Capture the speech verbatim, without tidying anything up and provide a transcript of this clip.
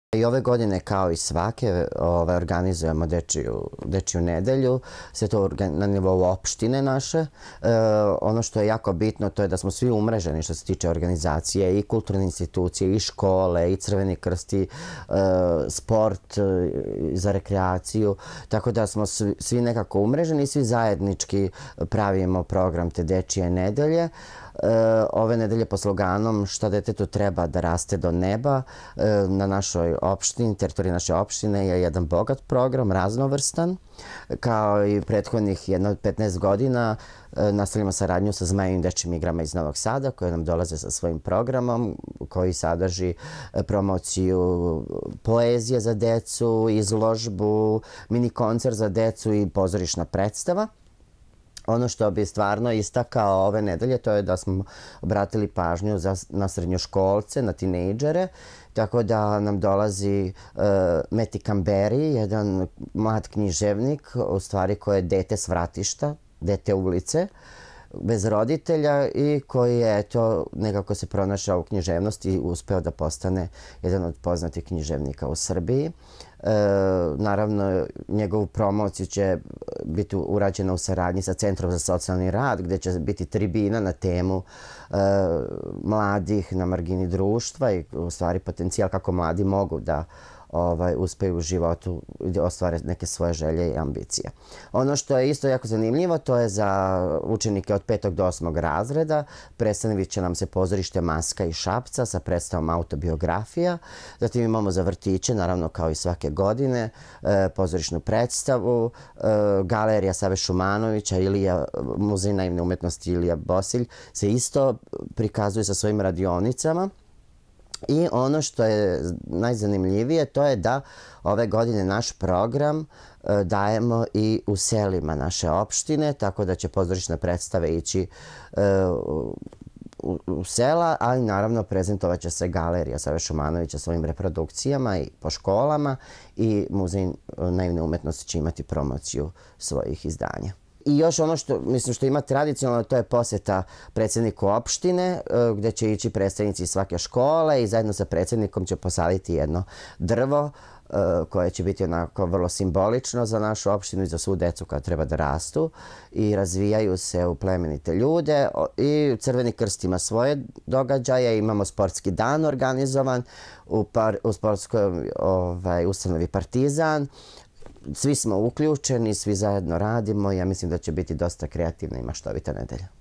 I ove godine, kao i svake, ovaj, organizujemo dečiju, dečiju nedelju, sve to na nivou opštine naše. E, ono što je jako bitno, to je da smo svi umreženi što se tiče organizacije, i kulturne institucije, i škole, i Crveni krst, i e, sport, e, za rekreaciju. Tako da smo svi, svi nekako umreženi i svi zajednički pravimo program te dečije nedelje. Ove nedelje po sloganom "Šta detetu treba da raste do neba", na našoj opštini, teritoriji naše opštine je jedan bogat program, raznovrstan. Kao i prethodnih jedno petnaest godina nastavljamo saradnju sa Zmajevim dečijim igrama iz Novog Sada, koje nam dolaze sa svojim programom koji sadrži promociju poezije za decu, izložbu, mini koncert za decu i pozorišna predstava. Ono što bi stvarno istakao ove nedelje, to je da smo obratili pažnju za, na srednjoškolce, na tinejdžere, tako da nam dolazi uh, Meti Kamberi, jedan mlad književnik, u stvari koji je dete s vratišta, dete ulice, bez roditelja, i koji je to nekako se pronašao u književnosti i uspeo da postane jedan od poznatih književnika u Srbiji. E, naravno, njegovu promociju će biti urađena u saradnji sa Centrom za socijalni rad, gde će biti tribina na temu e, mladih na margini društva i u stvari potencijal kako mladi mogu da Ovaj, uspeju u životu i da ostvare neke svoje želje i ambicije. Ono što je isto jako zanimljivo, to je za učenike od petog do osmog razreda. Predstavit će nam se pozorište Maska iz Šapca sa predstavom autobiografija. Zatim imamo za vrtiće, naravno kao i svake godine, pozorišnu predstavu. Galerija Save Šumanovića, Ilija, Muzej naivne umetnosti Ilija Bosilj se isto prikazuje sa svojim radionicama. I ono što je najzanimljivije, to je da ove godine naš program dajemo i u selima naše opštine, tako da će pozorišne predstave ići u sela, ali naravno prezentovat će se Galerija Save Šumanovića svojim reprodukcijama i po školama, i Muzej naivne umetnosti će imati promociju svojih izdanja. I još ono što, mislim, što ima tradicionalno, to je poseta predsjedniku opštine, gde će ići predstavnici iz svake škole i zajedno sa predsjednikom će posaditi jedno drvo koje će biti onako vrlo simbolično za našu opštinu i za svu decu koja treba da rastu, i razvijaju se u plemenite ljude. I Crveni krst ima svoje događaje, imamo sportski dan organizovan u, par, u sportskoj ovaj, ustanovi Partizan. Svi smo uključeni, svi zajedno radimo i ja mislim da će biti dosta kreativna i maštovita nedelja.